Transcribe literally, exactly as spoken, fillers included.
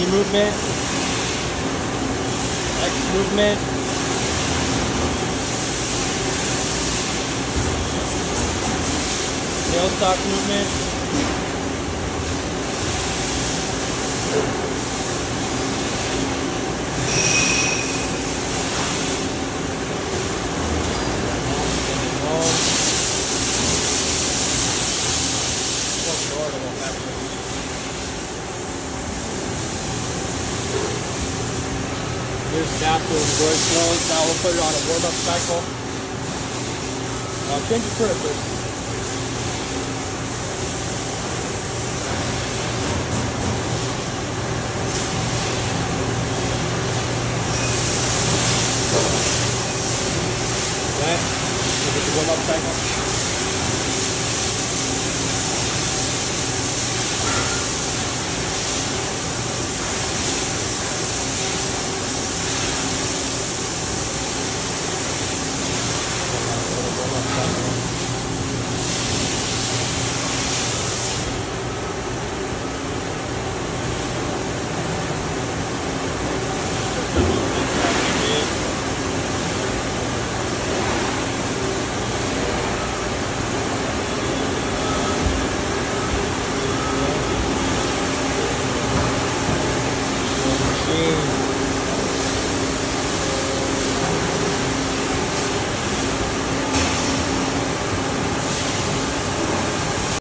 D movement, X movement, tailstock movement, Here's after the voice flows. Now we'll put it on a warm-up cycle. Uh, change the curve first.